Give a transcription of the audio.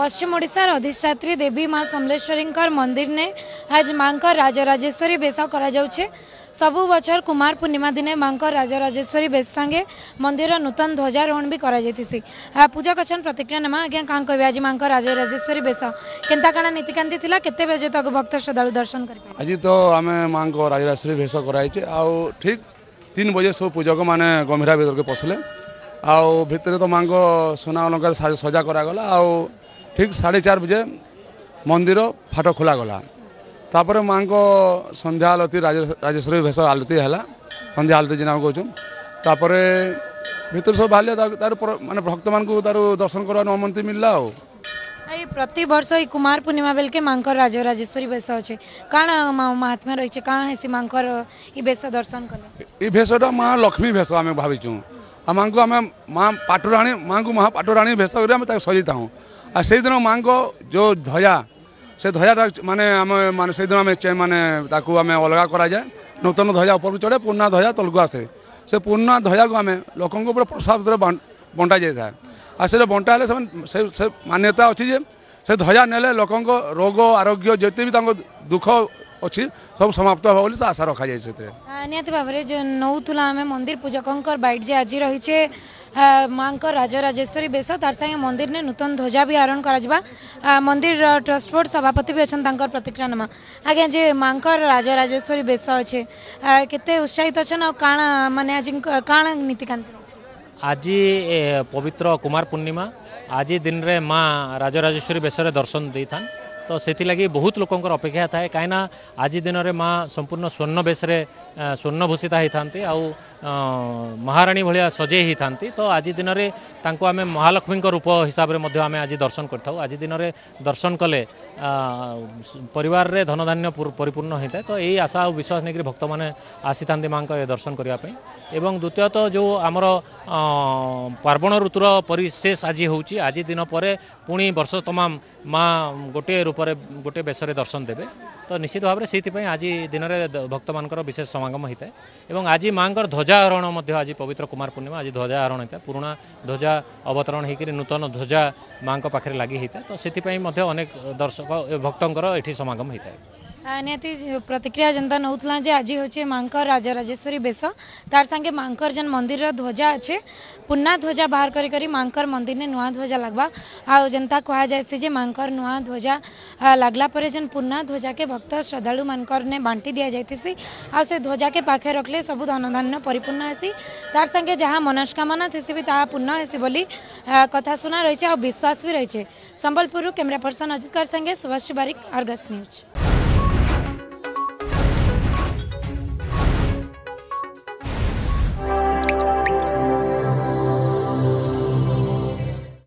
पश्चिम ओडिशार अधिष्ठात्री देवी माँ समलेश्वरी मंदिर ने आज माँ राजराजेश्वरी बेश करा सबु बचर कुमार पूर्णिमा दिने माँ राजराजेश्वरी बेश संगे मंदिर नूतन ध्वजारोहण भी करा पूजा कछन प्रतिक्रिया नमा आज्ञा कहाँ कह आज माँ राजराजेश्वरी बेश केन्ता काଣା नीतिकांति थिला केते बजे तक भक्त श्रद्धालु दर्शन कर आज तो आम माँ राजराजेश्वरी बेश कराई ठीक 3 बजे सब पूजक मैंने गंभीरा भर के पशले आर तो माँ को सोना अलंकार सजा करागला ठीक 4:30 बजे मंदिर फाट खोला गला तापर माँ को संध्या आलती राजेश्वरी भेष आलती है संध्या आलती जिना कहूँ भीतर सब बाहर माने भक्त मान दर्शन करवा अनुमति मिलला प्रति वर्ष कुमार पूर्णिमा बेल के माँ राजराजेश्वरी बेश अच्छे काण महात्मा रही कहाँ है माँ बेश दर्शन कले ये भेषटा माँ लक्ष्मी भेष आम भावचु माँ को आम माँ पाटराणी माँ को महा पाटराणी भेष कर सजाता हूँ और से दिन माँ को जो ध्वजा से ध्वजा माने आम माने से दिन आम माने आम अलग कराए नूतन ध्वजा ऊपर को चढ़े पुराना ध्वजा तलक आसे से पुराना ध्वजा को आम लोकों प्रसाद बंटा जाए और से बंटा से मान्यता अच्छी से ध्वजा नेले लोकों रोग आरोग्य जिते भी दुख अच्छी सब समाप्त हो आशा रखा जाए निहत भाव में जो नौला आम मंदिर पूजकों बैठ जे आज रही माँ राजराजेश्वरी बेश तार संगे मंदिर ने नूतन ध्वजा भी आरोहण करा मंदिर ट्रस्ट बोर्ड सभापति भी अच्छा प्रतिक्रिया नमा आज्ञा जे माँ राजराजेश्वरी बेश अच्छे केते उत्साहित अच्छा काण माने आज काण नीतिकांति आज पवित्र कुमार पूर्णिमा आज दिन रे माँ राजराजेश्वरी बेश दर्शन दे था तो से लगी बहुत लोकंर अपेक्षा थाए कहीं आज दिन में माँ संपूर्ण स्वर्ण बेश स्वर्ण भूषिता होती महाराणी भाया सजे ही था तो आज दिन में आम महालक्ष्मी रूप हिसाब से आम आज दर्शन कर आज दिन में दर्शन कले परिवार रे धन धान्य परिपूर्ण होता है तो यही आशा और विश्वास नहीं भक्त मैंने आसी था माँ का दर्शन करने एवं द्वितीय तो जो आमर पार्वण ऋतुर परिशेष आज होची आज दिन पर पुणी वर्ष तमाम माँ गोटे रूप गोटे बेश दर्शन देवे तो निश्चित भाव में से आज दिन में भक्त मान विशेष समागम होता है और आज माँ ध्वजा आरोहण आज पवित्र कुमार पूर्णिमा आज ध्वजा आरोहण होता है पुराणा ध्वजा अवतरण होकर नूतन ध्वजा माँ पाखे लगी होता है तो से अनेक दर्शक भक्तों ये समागम होता है निहती प्रतिक्रिया जनता नौला जे आज हूँ माँ राजराजेश्वरी बेश तार संगे माँ जन मंदिर ध्वजा अच्छे पुना ध्वजा बाहर करी माँ मंदिर ने नुआ ध्वजा लगवा आ जनता कह जाए माँ नुआ ध्वजा लगला पर जन पुना ध्वजा के भक्त श्रद्धालु मानकर ने बांटी दि जाती आ से ध्वजा के पाखे रखले सब धन धान्य परिपूर्ण हेसी तार संगे जहाँ मनस्कामना थी भी ता पूर्ण हेसी बोली कथा सुना रही और विश्वास भी रही। संबलपुर कैमरा पर्सन अजित कर संगे सुभाष बारिक, अर्गस न्यूज।